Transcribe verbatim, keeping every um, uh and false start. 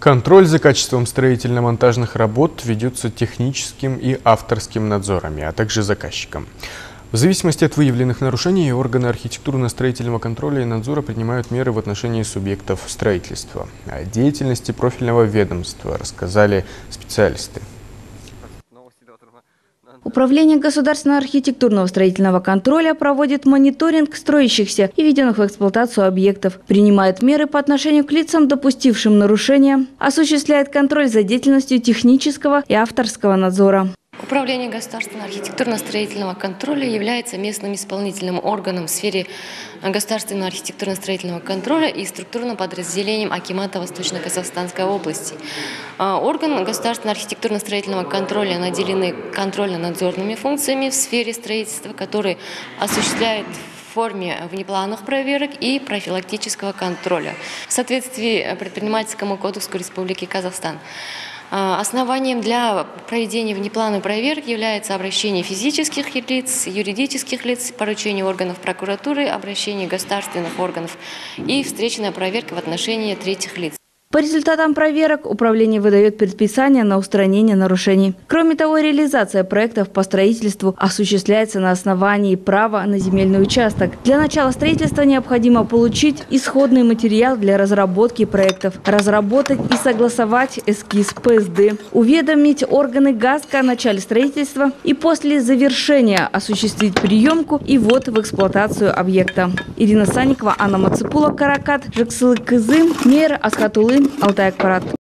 Контроль за качеством строительно-монтажных работ ведется техническим и авторским надзорами, а также заказчиком. В зависимости от выявленных нарушений органы архитектурно-строительного контроля и надзора принимают меры в отношении субъектов строительства. О деятельности профильного ведомства рассказали специалисты. Управление государственного архитектурного строительного контроля проводит мониторинг строящихся и введенных в эксплуатацию объектов, принимает меры по отношению к лицам, допустившим нарушения, осуществляет контроль за деятельностью технического и авторского надзора. Управление государственного архитектурно-строительного контроля является местным исполнительным органом в сфере государственного архитектурно-строительного контроля и структурным подразделением акимата Восточно-Казахстанской области. Органы государственного архитектурно-строительного контроля наделены контрольно-надзорными функциями в сфере строительства, которые осуществляют в форме внеплановых проверок и профилактического контроля в соответствии предпринимательскому кодексу Республики Казахстан. Основанием для проведения внеплановой проверки является обращение физических лиц, юридических лиц, поручение органов прокуратуры, обращение государственных органов и встречная проверка в отношении третьих лиц. По результатам проверок управление выдает предписания на устранение нарушений. Кроме того, реализация проектов по строительству осуществляется на основании права на земельный участок. Для начала строительства необходимо получить исходный материал для разработки проектов, разработать и согласовать эскиз П С Д, уведомить органы ГАСКО о начале строительства и после завершения осуществить приемку и ввод в эксплуатацию объекта. Ирина Санникова, Анна Мацепула, Каракат, Жаксылык Кызым, Мейер Асхатуллин, Алтай Акпарат.